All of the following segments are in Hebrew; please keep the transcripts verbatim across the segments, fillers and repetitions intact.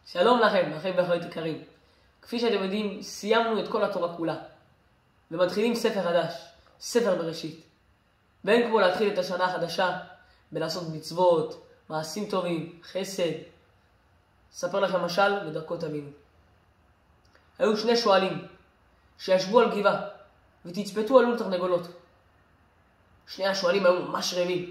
שלום לכם, אחים ואחיות יקרים. כפי שאתם יודעים, סיימנו את כל התורה כולה. ומתחילים ספר חדש, ספר בראשית. ואין כמו להתחיל את השנה החדשה בלעשות מצוות, מעשים טובים, חסד. אספר לכם משל בדרכו תבינו. היו שני שואלים שישבו על גבעה ותצפתו על לול תרנגולות. שני השואלים היו ממש רעבים.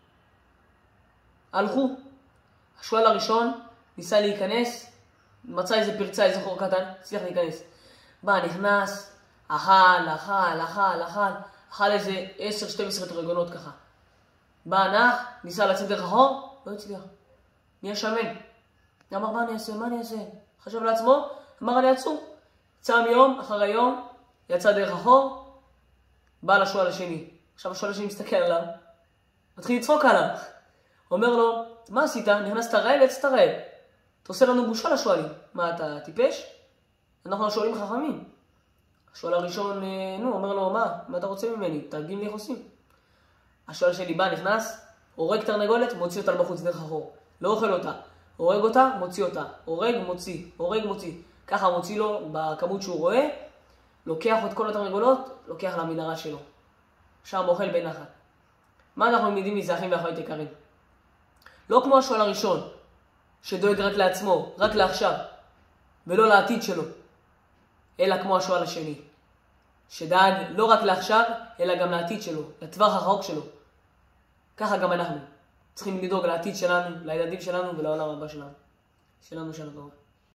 הלכו. השואל הראשון ניסה להיכנס, מצא איזה פרצה, איזה חור קטן, הצליח להיכנס. בא, נכנס, אכל, אכל, אכל, אכל, אכל איזה עשר שתים עשרה תרנגולות ככה. בא, נח, ניסה לצאת דרך החור, לא הצליח. נהיה שמן. אמר, מה אני אעשה, מה אני אעשה? חשב לעצמו, אמר, אני עצור. צם יום, אחר היום, יצא דרך החור, בא לשואל השני. עכשיו השואל השני מסתכל עליו, מתחיל לצחוק עליו. אומר לו, מה עשית? נכנסת רעב, יצאת רעב. אתה עושה לנו בושה לשואלים. מה, אתה טיפש? אנחנו השואלים חכמים. השואל הראשון, נו, אומר לו, מה? מה אתה רוצה ממני? תרגיל לי איך עושים. השואל שלי בא, נכנס, הורג תרנגולת, מוציא אותה בחוץ דרך החור. לא אוכל אותה. הורג אותה, מוציא אותה. הורג, מוציא. הורג, מוציא. ככה מוציא לו בכמות שהוא רואה, לוקח את כל התרנגולות, לוקח למנהרה שלו. שם אוכל בנחת. מה אנחנו לומדים מזה, אחים ואחיות יקרים? לא כמו השואל הראשון, שדואג רק לעצמו, רק לעכשיו, ולא לעתיד שלו, אלא כמו השואל השני, שדאג לא רק לעכשיו, אלא גם לעתיד שלו, לטווח הרחוק שלו. ככה גם אנחנו צריכים לדאוג לעתיד שלנו, לילדים שלנו ולעולם הבא שלנו. שלנו שנה טובה.